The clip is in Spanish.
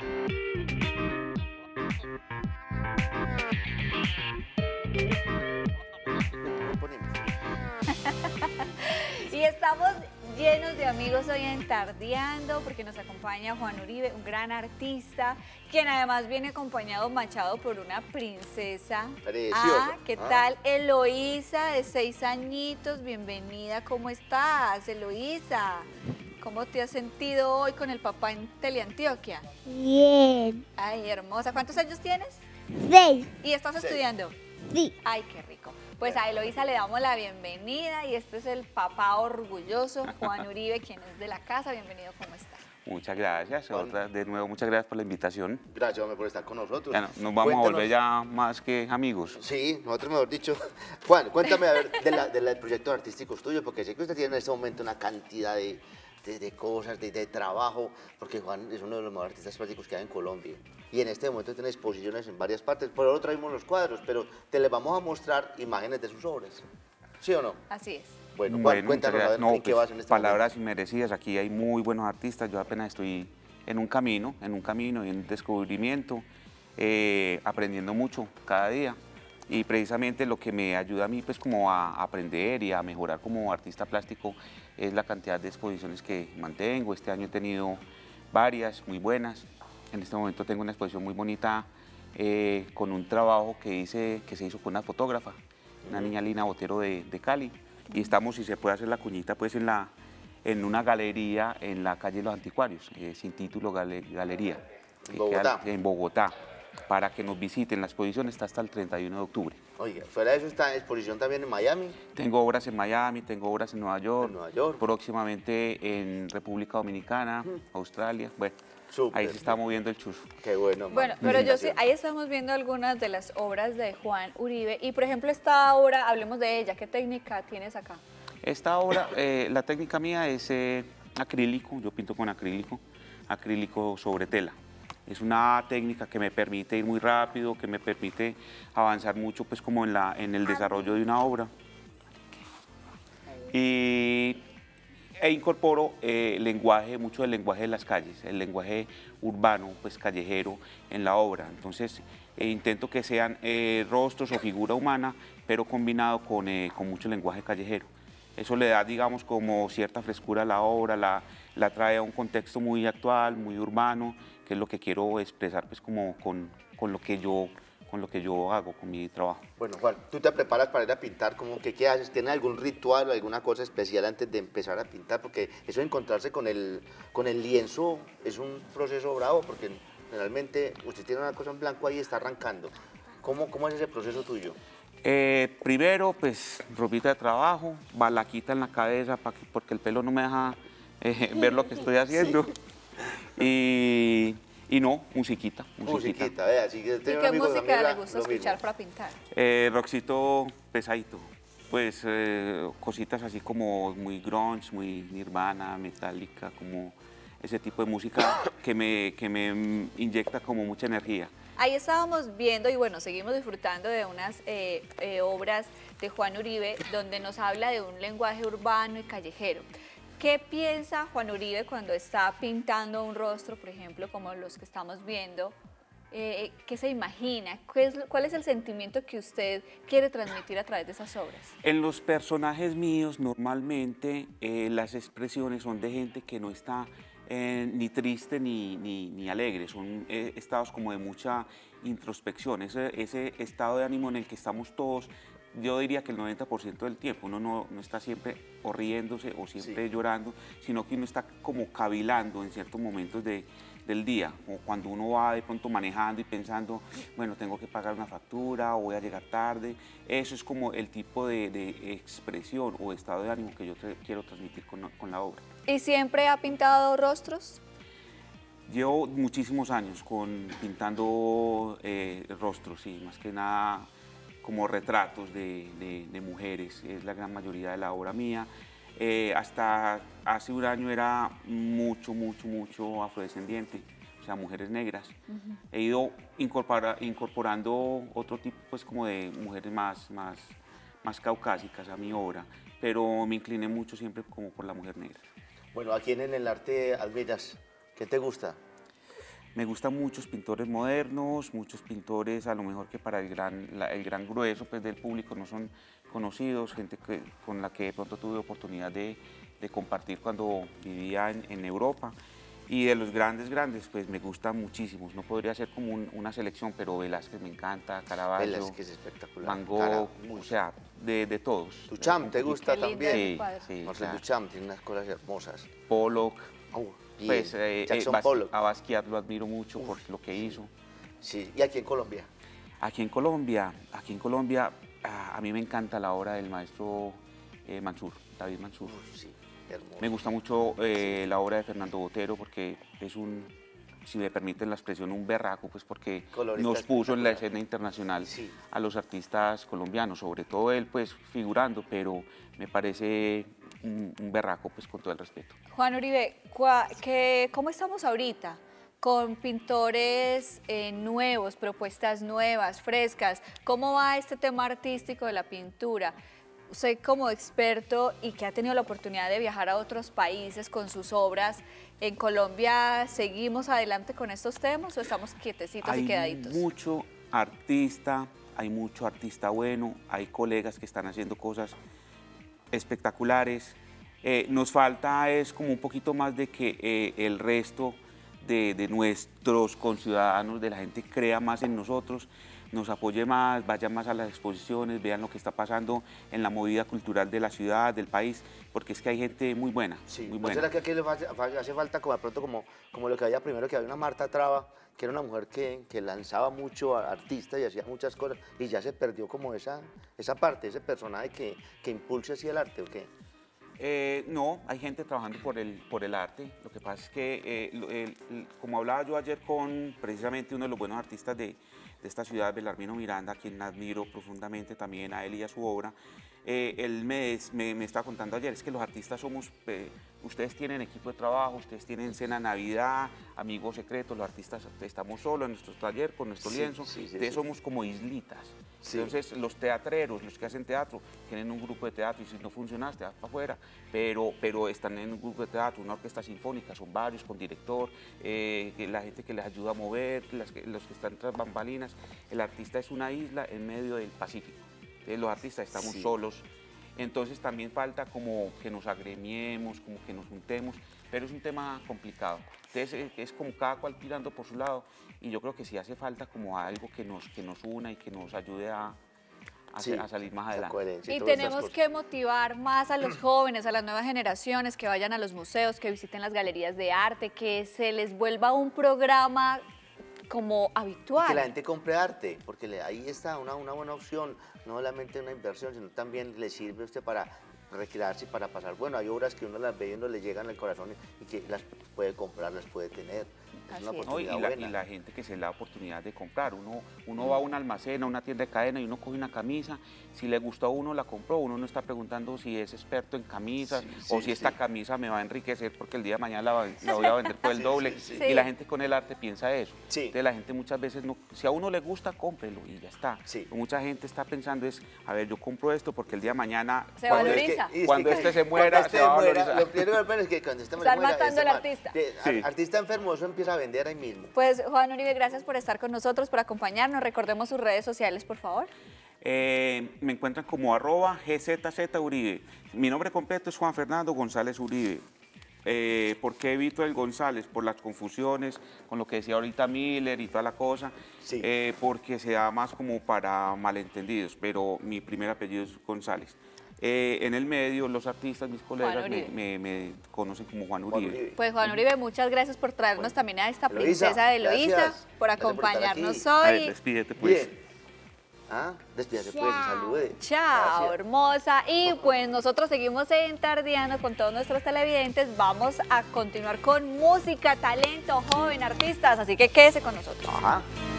Y estamos llenos de amigos hoy en Tardeando porque nos acompaña Juan Uribe, un gran artista, quien además viene acompañado, machado por una princesa. Preciosa. ¿Qué tal? Eloísa, de 6 añitos, bienvenida, ¿cómo estás, Eloísa? ¿Cómo te has sentido hoy con el papá en Teleantioquia? Bien. Ay, hermosa, ¿cuántos años tienes? 6. ¿Y estás estudiando? Sí. Ay, qué rico. Pues a Eloísa le damos la bienvenida y este es el papá orgulloso, Juan Uribe, quien es de la casa. Bienvenido, ¿cómo está? Muchas gracias, de nuevo muchas gracias por la invitación. Gracias, hombre, por estar con nosotros. Ya nos vamos a volver ya más que amigos. Sí, nosotros mejor dicho. Juan, cuéntame a ver del proyecto artístico tuyo, porque sé que usted tiene en este momento una cantidad de cosas, de trabajo, porque Juan es uno de los mejores artistas plásticos que hay en Colombia. Y en este momento tiene exposiciones en varias partes. Por ahora traemos los cuadros, pero te les vamos a mostrar imágenes de sus obras. ¿Sí o no? Así es. Bueno, Juan, cuéntanos a ver en qué vas en este palabras momento. inmerecidas, aquí hay muy buenos artistas, yo apenas estoy en un camino y en descubrimiento, aprendiendo mucho cada día. Y precisamente lo que me ayuda a mí pues como a aprender y a mejorar como artista plástico es la cantidad de exposiciones que mantengo. Este año he tenido varias muy buenas. En este momento tengo una exposición muy bonita con un trabajo que se hizo con una fotógrafa, una niña Lina Botero de Cali. Y estamos, si se puede hacer la cuñita, pues en una galería en la calle Los Anticuarios, sin título Galería. En Bogotá. En Bogotá, para que nos visiten. La exposición está hasta el 31 de octubre. Oiga, fuera de eso está en exposición también en Miami. Tengo obras en Miami, tengo obras en Nueva York, próximamente en República Dominicana, Australia. Bueno, súper. Ahí se está moviendo el chuzo. Qué bueno. Bueno, pero yo sí, ahí estamos viendo algunas de las obras de Juan Uribe. Y por ejemplo, esta obra, hablemos de ella. ¿Qué técnica tienes acá? Esta obra, la técnica mía es acrílico, yo pinto con acrílico sobre tela. Es una técnica que me permite ir muy rápido, que me permite avanzar mucho pues como en el desarrollo de una obra. E incorporo mucho del lenguaje de las calles, el lenguaje urbano, pues callejero en la obra. Entonces intento que sean rostros o figura humana, pero combinado con mucho lenguaje callejero. Eso le da, digamos, como cierta frescura a la obra, la trae a un contexto muy actual, muy urbano, que es lo que quiero expresar pues como con lo que yo hago, con mi trabajo. Bueno, Juan, ¿tú te preparas para ir a pintar? ¿Qué haces? ¿Tienes algún ritual o alguna cosa especial antes de empezar a pintar? Porque eso de encontrarse con el lienzo es un proceso bravo, porque generalmente usted tiene una cosa en blanco ahí y está arrancando. ¿Cómo es ese proceso tuyo? Primero, pues, ropita de trabajo, balaquita en la cabeza, porque el pelo no me deja ver lo que estoy haciendo. Sí. Y no, musiquita. Musiquita, vea. Así que ¿Y qué música le gusta escuchar para pintar? Rockcito pesadito. Pues cositas así como muy grunge, muy Nirvana, Metallica, como ese tipo de música que me inyecta como mucha energía. Ahí estábamos viendo y bueno, seguimos disfrutando de unas obras de Juan Uribe donde nos habla de un lenguaje urbano y callejero. ¿Qué piensa Juan Uribe cuando está pintando un rostro, por ejemplo, como los que estamos viendo? ¿Qué se imagina? ¿Cuál es el sentimiento que usted quiere transmitir a través de esas obras? En los personajes míos, normalmente, las expresiones son de gente que no está ni triste ni alegre, son estados como de mucha introspección, ese estado de ánimo en el que estamos todos. Yo diría que el 90% del tiempo uno no está siempre o riéndose o siempre llorando, sino que uno está como cavilando en ciertos momentos del día, o cuando uno va de pronto manejando y pensando, bueno, tengo que pagar una factura o voy a llegar tarde. Eso es como el tipo de expresión o estado de ánimo que yo quiero transmitir con la obra. ¿Y siempre ha pintado rostros? Llevo muchísimos años pintando rostros, sí, más que nada como retratos de mujeres, es la gran mayoría de la obra mía. Hasta hace un año era mucho afrodescendiente, o sea, mujeres negras. He ido incorporando otro tipo, pues, como de mujeres más caucásicas a mi obra, pero me incliné mucho siempre como por la mujer negra. Bueno, ¿a quién en el arte admiras? ¿Qué te gusta? Me gustan muchos pintores modernos, muchos pintores a lo mejor que para el gran grueso pues, del público no son conocidos, gente con la que de pronto tuve oportunidad de compartir cuando vivía en Europa. Y de los grandes, pues me gustan muchísimos. No podría ser como una selección, pero Velázquez me encanta, Caravaggio, Velázquez es espectacular. Van Gogh, o sea, de todos. Duchamp, ¿te gusta Qué lindo también? ese Sí, cuadro. sí, Marcel claro. Duchamp tiene unas cosas hermosas. Pollock, Bien. pues Jackson Pollock. a Basquiat lo admiro mucho por lo que hizo. Sí, y aquí en Colombia. Aquí en Colombia, a mí me encanta la obra del maestro Mansur, David Mansur. Sí, hermoso. Me gusta mucho la obra de Fernando Botero porque es si me permiten la expresión, un berraco, pues porque Colorista nos puso en la espectacular. escena internacional Sí. a los artistas colombianos, sobre todo él pues figurando, pero me parece un berraco pues con todo el respeto. Juan Uribe, ¿cómo estamos ahorita? Con pintores nuevos, propuestas nuevas, frescas. ¿Cómo va este tema artístico de la pintura? Usted como experto y que ha tenido la oportunidad de viajar a otros países con sus obras, ¿en Colombia seguimos adelante con estos temas o estamos quietecitos y quedaditos? Hay mucho artista bueno, hay colegas que están haciendo cosas espectaculares. Nos falta es como un poquito más de que el resto de nuestros conciudadanos, de la gente crea más en nosotros, nos apoye más, vaya más a las exposiciones, vean lo que está pasando en la movida cultural de la ciudad, del país, porque es que hay gente muy buena, Sí, muy ¿no buena. será que aquí hace falta como de pronto como lo que había primero, que había una Marta Traba, que era una mujer que lanzaba mucho a artistas y hacía muchas cosas, y ya se perdió como esa parte, ese personaje que impulse así el arte, ¿o qué? No, hay gente trabajando por el arte. Lo que pasa es que, como hablaba yo ayer con precisamente uno de los buenos artistas de esta ciudad, Belarmino Miranda, a quien admiro profundamente también a él y a su obra, él me estaba contando ayer, es que los artistas somos, ustedes tienen equipo de trabajo, ustedes tienen cena Navidad, amigos secretos, los artistas estamos solos en nuestro taller con nuestro lienzo, ustedes somos como islitas. Sí. Entonces los teatreros, los que hacen teatro, tienen un grupo de teatro y si no funcionas te vas para afuera, pero están en un grupo de teatro, una orquesta sinfónica, son varios con director, la gente que les ayuda a mover, los que están tras bambalinas. El artista es una isla en medio del Pacífico. Los artistas estamos solos, entonces también falta como que nos agremiemos, como que nos juntemos, pero es un tema complicado. Entonces es como cada cual tirando por su lado y yo creo que sí hace falta como algo que nos una y que nos ayude a salir más adelante. Y tenemos que motivar más a los jóvenes, a las nuevas generaciones, que vayan a los museos, que visiten las galerías de arte, que se les vuelva un programa como habitual. Que la gente compre arte, porque ahí está una buena opción, no solamente una inversión, sino también le sirve a usted para recrearse y para pasar. Bueno, hay obras que uno las ve y uno le llegan al corazón y que las puede comprar, las puede tener. Es una oportunidad buena. Y la gente que se le da oportunidad de comprar. Uno va a un almacén, a una tienda de cadena y uno coge una camisa. Si le gustó a uno, la compró. Uno no está preguntando si es experto en camisas o si esta camisa me va a enriquecer porque el día de mañana la voy a vender por el doble. Y la gente con el arte piensa eso. Entonces la gente muchas veces, no, si a uno le gusta, cómprelo y ya está. Mucha gente está pensando es, a ver, yo compro esto porque el día de mañana, se valoriza. Cuando este se muera, se va a valorizar. Lo primero que es que cuando este están muera, matando al artista. Artista enfermo, eso empieza a vender ahí mismo. Pues Juan Uribe, gracias por estar con nosotros, por acompañarnos. Recordemos sus redes sociales, por favor. Me encuentran como @GZZUribe. Mi nombre completo es Juan Fernando González Uribe. ¿Por qué evito el González? Por las confusiones con lo que decía ahorita Miller y toda la cosa, porque se da más como para malentendidos, pero mi primer apellido es González. En el medio, los artistas, mis colegas, me conocen como Juan Uribe. Pues Juan Uribe, muchas gracias por traernos también a esta princesa de Eloísa, por acompañarnos hoy. A ver, despídete pues. Bien. Despídate pues, salude. Chao, Gracias. hermosa. Y pues nosotros seguimos entardeando con todos nuestros televidentes. Vamos a continuar con música, talento, joven, artistas. Así que quédese con nosotros. Ajá.